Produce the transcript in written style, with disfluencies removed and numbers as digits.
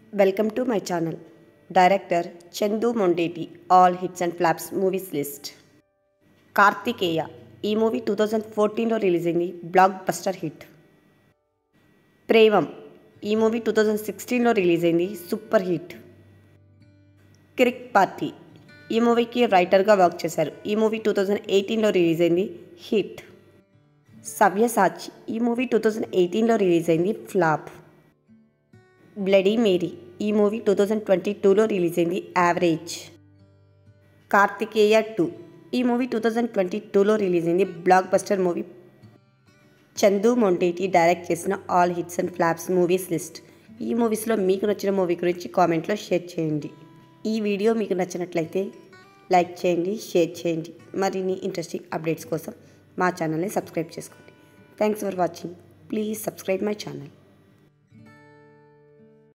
Welcome to my channel. Director Chandu Mondeti, All Hits and Flaps Movies List. Karthikeya ఈ movie 2014లో release అయింది. Blockbuster hit. Premam ఈ movie 2016లో release అయింది. Super hit. Kirik party ఈ మూవీకి రైటర్గా వర్క్ చేశారు. ఈ మూవీ 2018లో రిలీజ్ అయింది. హిట్. సవ్యసాచి ఈ మూవీ 2018లో రిలీజ్ అయింది. ఫ్లాప్. బ్లడీ మేరీ ఈ మూవీ 2022లో రిలీజ్ అయింది. యావరేజ్. కార్తికేయ 2 ఈ మూవీ 2022లో రిలీజ్ అయింది. Blockbuster movie. Chandoo Mondeti direct చేసిన all hits and flops movies list. ఈ మూవీస్లో మీకు నచ్చిన మూవీ గురించి కామెంట్లో షేర్ చేయండి. ఈ వీడియో మీకు నచ్చినట్లయితే లైక్ చేయండి, షేర్ చేయండి. మరిన్ని ఇంట్రెస్టింగ్ అప్డేట్స్ కోసం మా ఛానల్ని సబ్స్క్రైబ్ చేసుకోండి. Thanks for watching. Please subscribe my channel.